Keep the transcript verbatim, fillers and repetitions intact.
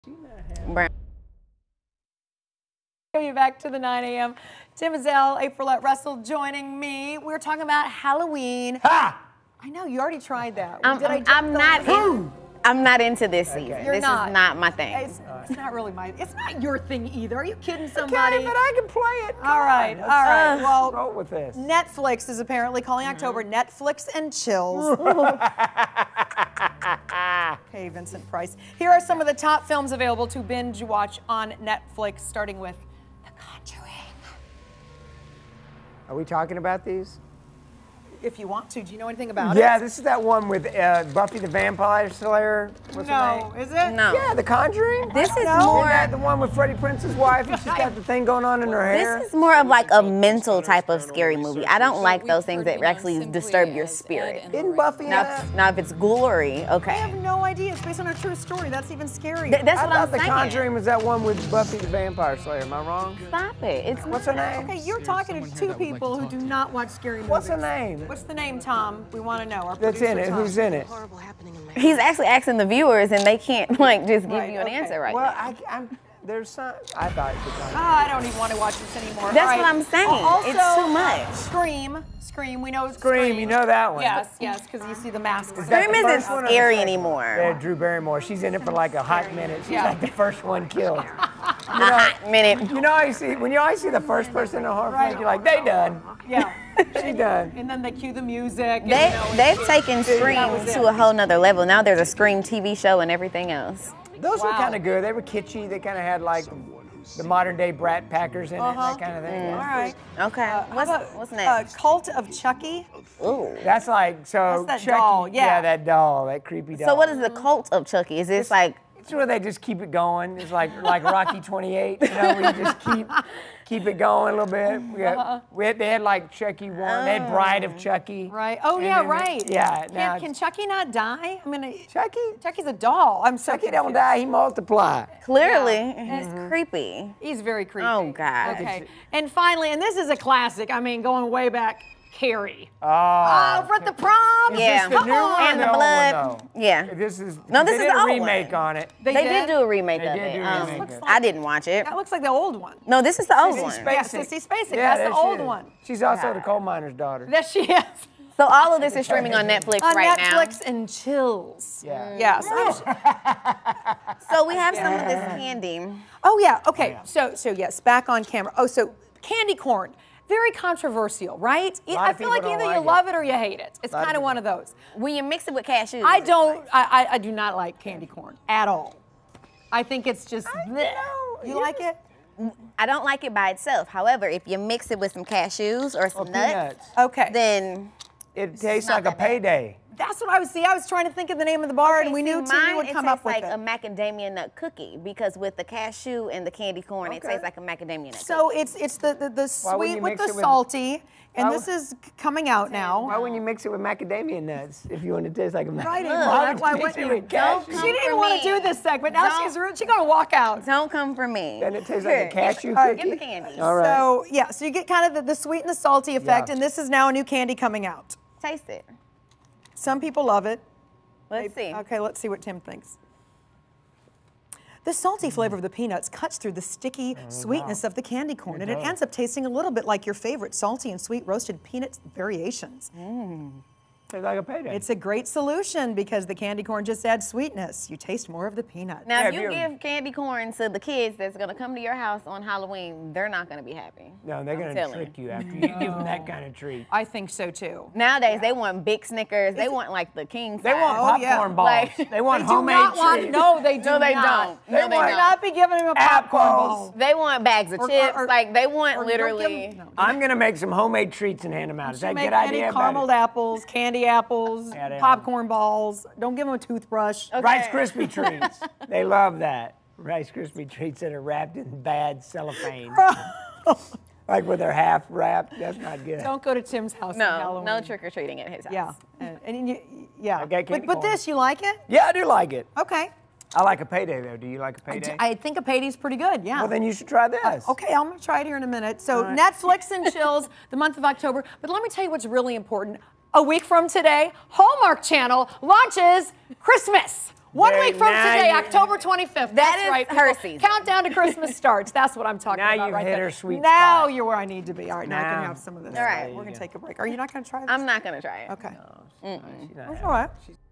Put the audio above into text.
Brown. You back to the nine A M Tim Mazel, Aprilette Russell joining me. We're talking about Halloween. Ha! I know you already tried that. I'm, Did I I'm, I'm not. In, I'm not into this Okay. season. You're this not. is not my thing. It's, it's not really my. It's not your thing either. Are you kidding Okay, somebody? but I can play it. Come all right, on, all right. let's Well, roll with this. Netflix is apparently calling October Netflix and Chills. Okay, Vincent Price. Here are some of the top films available to binge watch on Netflix, starting with The Conjuring. Are we talking about these? If you want to, do you know anything about Yeah, it? this is that one with uh, Buffy the Vampire Slayer. What's her No, name? is it? No. Yeah, The Conjuring. This is Isn't more. that the one with Freddie Prince's wife, and she's got the thing going on in her hair? This is more of like a mental type of scary movie. I don't like those things that actually disturb your spirit. Isn't Buffy in Now, that? if- now if it's gory, I okay. have no idea. It's based on a true story. That's even scarier. Th- that's I what thought I'm The saying. Conjuring was that one with Buffy the Vampire Slayer. Am I wrong? Stop it. It's What's her name? Okay, you're talking to two people who do not watch scary movies. What's her name? What's the name, Tom? We want to know. Our That's producer, in it. Tom. Who's in it? He's actually asking the viewers, and they can't like just give Right, you an okay. answer right Well, now. I, I'm. There's some. I thought it was Oh, I don't even want to watch this anymore. That's All what I'm saying. Also, It's too uh, much. Scream. Scream. We know it's Scream. You know that one? Yes, yes, because you see the mask. Is that Scream the isn't first one or the scary second one? anymore. Yeah, Drew Barrymore. She's in it for like a hot minute. She's Yeah. like the first one killed. A hot minute. You know how you see when you always see the first person in a horror Right. film, you're like, they done. Yeah. She done. And then they cue the music. and, They, you know, they've taken Scream That was it. to a whole nother level. Now there's a Scream T V show and everything else. Those were Wow. kind of good. They were kitschy. They kind of had like the modern day Brat Packers in it, Uh-huh. that kind of thing. All right. Okay. Uh, what's, how about, what's Uh, next? Cult of Chucky. Ooh. That's like so. That's that Chucky, doll, yeah. that doll, that creepy doll. So what is the cult of Chucky? Is this like It's where they just keep it going. It's like like Rocky twenty-eight, you know, where you just keep keep it going a little bit. We had, Uh-huh. we had, they had like Chucky one. They had Bride of Chucky. Right. Oh, And yeah, then- right. Yeah. Now Can, can Chucky not die? I mean, uh, Chucky, Chucky's a doll. I'm so Chucky don't confused. die. He multiply. clearly Yeah. it's creepy? He's very creepy. Oh, God. Okay. And finally, and this is a classic. I mean, going way back, Carrie. Oh. Oh, for the prom. Is Yeah. this the new Come one or And the old blood. one, though? Yeah. This is No, this they is did the a old remake one. on it. They, They did did do a remake They of did it. do a Um, remake of it. I didn't watch it. That looks like the old one. No, this is the old Sissy one. Spacek. Yeah, Sissy Spacek. Yeah, That's the there she old is. one. She's also the coal miner's daughter. There she is. So all of this is streaming on Netflix On right Netflix and Chills. Yeah. Yes. I'm- now. So we have some of this candy. Oh yeah. Okay. So so yes, back on camera. Oh, so candy corn. Very controversial, right? lot I of feel like people either don't you like love it or you hate it. It's Lot of kind of people one of those. When you mix it with cashews. I don't. I, I I do not like candy corn at all. I think it's just. bleh. You like it? I don't like it by itself. However, if you mix it with some cashews or some Or nuts, peanuts. Okay. then It tastes not like a that bad. payday. That's what I was. See, I was trying to think of the name of the bar, and we See, knew mine, Timmy would it come tastes up with like it. a macadamia nut cookie because with the cashew and the candy corn, it Okay. tastes like a macadamia nut. So it's it's the the, the Why wouldn't sweet you with mix the it with- salty, and Why this is c- coming out now. Why wouldn't you mix it with macadamia nuts if you want it to taste like a macadamia? Right, Look, April, that's would why you I mix went it with Don't cashew? come She didn't for want me. to do this segment. Now Don't- she's rude. She's gonna walk out. Don't come for me. And it tastes Here, like a cashew get, cookie. Get the candy. All right. So yeah, so you get kind of the, the sweet and the salty effect, Yeah. and this is now a new candy coming out. Taste it. Some people love it. Let's see. Okay, let's see what Tim thinks. The salty flavor of the peanuts cuts through the sticky sweetness of the candy corn, and it does. ends up tasting a little bit like your favorite salty and sweet roasted peanut variations. Tastes like a payday. It's a great solution because the candy corn just adds sweetness. You taste more of the peanut. Now, Yeah, if you if you're- give candy corn to the kids that's gonna come to your house on Halloween, they're not gonna be happy. no, they're I'm gonna telling trick you. you after you give them that kind of treat. I think so too. Nowadays, they want big Snickers. They want like the king size. They want Oh, popcorn yeah. balls. Like- they want They do homemade not want, treats. no, they do No, they not. don't. They No, they want- Do don't. not be giving him a popcorn Apples. ball. They want bags of Or- chips. or- like they want or don't give 'em- literally. no. I'm gonna make some homemade treats and hand them out. Is that a Make good any idea? carameled Betty? apples, candy apples, Yeah, they popcorn balls. Don't give them a toothbrush. Okay. Rice Krispie treats. They love that. Rice Krispie treats that are wrapped in bad cellophane. Like with their half wrapped. That's not good. Don't go to Tim's house on No, Halloween. no trick or treating at his house. Yeah, and, and you, yeah. Okay, but candy but corn. this, you like it? Yeah, I do like it. Okay. I like a payday though. Do you like a I, payday? I think a payday's pretty good. Yeah. well, then you should try this. Okay, I'm gonna try it here in a minute. So All right. Netflix and Chills, the month of October. But let me tell you what's really important. A week from today, Hallmark Channel launches Christmas One There- week from now today, you- October twenty-fifth. That That's is right. her people. season. Countdown to Christmas starts. That's what I'm talking Now about you've right hit there. her sweet now spot. you're where I need to be. All right, now, I can Now. have some of this. All right. We're going to take a break. Are you not going to try this? I'm not gonna try it. Okay. No, she's not That's having all right. it. She's-